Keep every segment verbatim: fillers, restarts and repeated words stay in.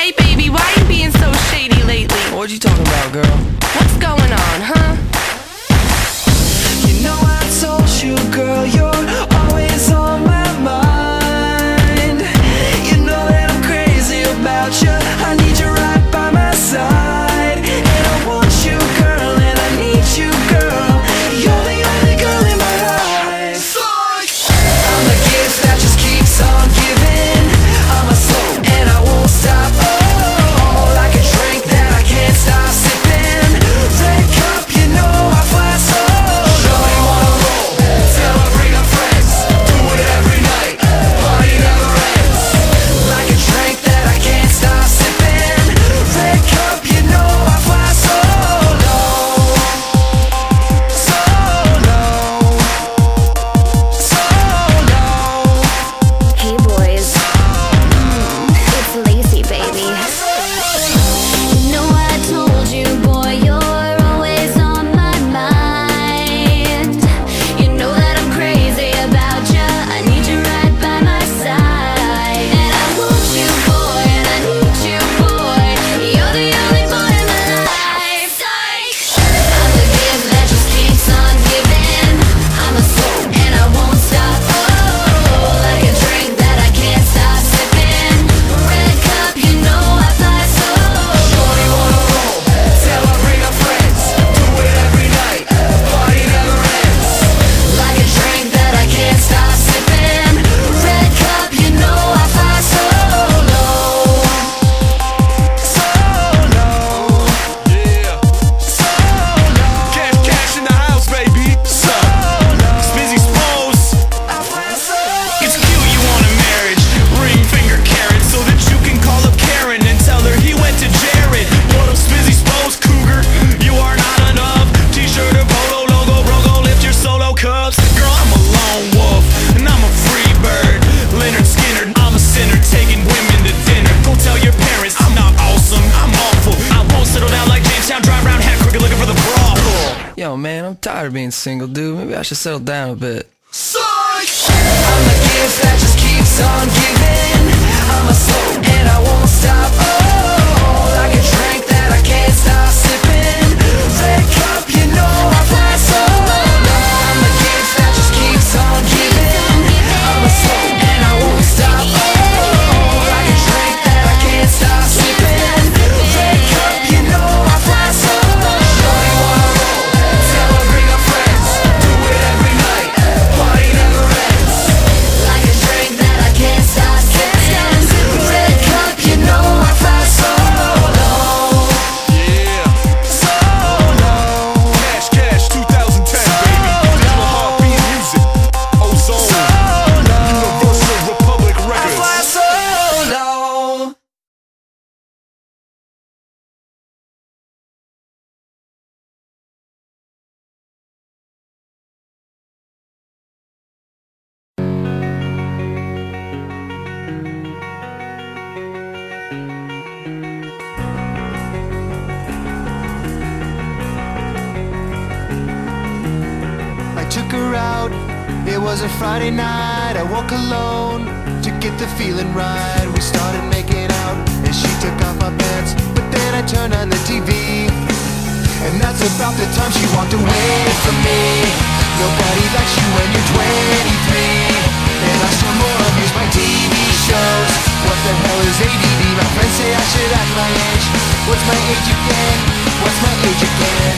Hey baby, why you being so shady lately? What you talking about, girl? What's going on, huh? You know I told you, girl, you're always on my mind. You know that I'm crazy about you. I need you right by my side. And I want you, girl, and I need you, girl. You're the only girl in my life. I'm the gift that just keeps on giving. I'm a soul and I won't stop. Oh, like a drink that I can't stop sipping. Red cup, you know I fly so low. Wanna roll, tell her bring her friends. Do it every night, party never ends. Like a drink that I can't stop sipping. Red cup, you know I fly so low. So low. So low. Hey boys, it's Lacey, baby. You know I told you, boy, you're always on my mind. You know that I'm crazy about you. I need you right by my side. And I want you, boy, and I need you, boy. You're the only boy in my life. I'm the gift that just keeps on giving. I'm a soul and I won't stop. Oh, like a drink that I can't stop sipping. Red cup, you know I fly so Shorty wanna roll, tell her bring her friends. Do it every night, party never ends. like a drink that I can't stop sipping. Red cup, you know I fly so low. So low. Yeah. So low. Cash, cash in the house, baby. So It's low. Busy Spose. I fly so It's cute you want a marriage. Ring finger Karen so that you can call up Karen and tell her he went to Jared. What up, Spizzy Spose, cougar? You are not enough. T-shirt or polo logo, bro, go lift your solo cups. Girl, I'm a lone wolf and I'm a free bird. Leonard Skinner, I'm a sinner taking women to dinner. Go tell your parents I'm not awesome, I'm awful. I won't settle down like Jamestown, drive around hat crooked looking for the brothel. Yo, man, I'm tired of being single, dude. Maybe I should settle down a bit. Psych! I'm the gift that just keeps on giving. I'm a soul and I won't stop. Oh, like a drink that I can't stop sipping. Red cup, you know I fly so low. I'm the gift that just keeps on giving. I'm a soul and I won't stop. Oh, like a drink that I can't stop sipping. Red cup, you know I fly so low. Shorty wanna roll, tell her bring her friends. Do it every night, party never ends. like a drink that I can't stop sipping. Red cup, you know I fly so low. Yeah. So low. Cash, cash, two thousand ten, baby. Digital heartbeat music. Ozone. Universal Republic I fly Records. so low. I took her out, it was a Friday night. I woke alone to get the feeling right. We started making out and she took off my pants, but then I turned on the T V, and that's about the time she walked away from me. Nobody likes you when you're twenty-three, and I still more abuse my T V shows. What the hell is A D D? My friends say I should act my age. What's my age again? What's my age again?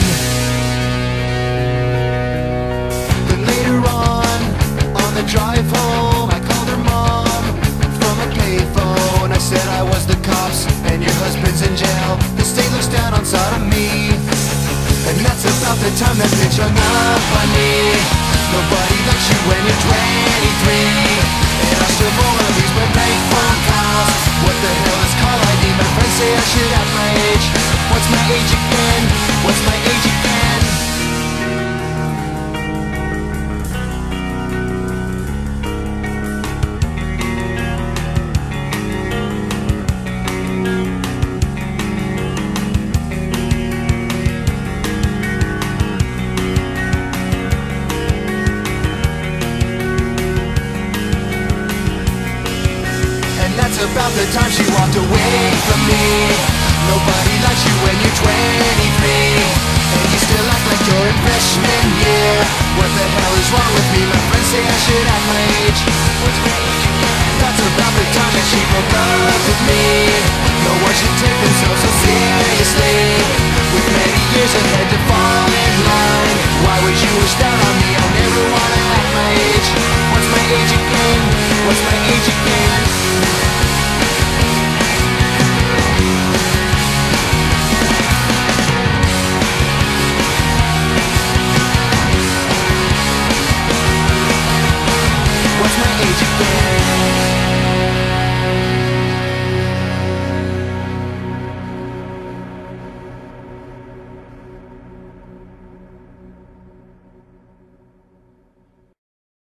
Then later on, on the drive home, I called her mom from a payphone. I said I was the cops and your husband's in jail. The state looks down on sodomy, and that's about the time that bitch hung up on me. Nobody likes you when you're twenty-three, and I still wanna lose my bank phone calls. What the hell is call I D? My friends say I should act my age. What's my age again? What's my age again? About the time she walked away